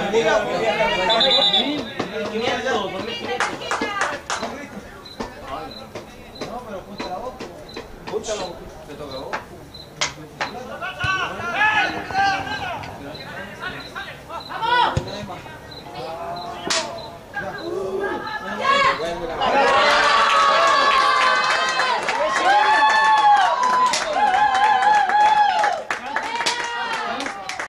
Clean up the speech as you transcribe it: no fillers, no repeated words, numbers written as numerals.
No, pero punta la voz. Punta la voz. Te toca a vos.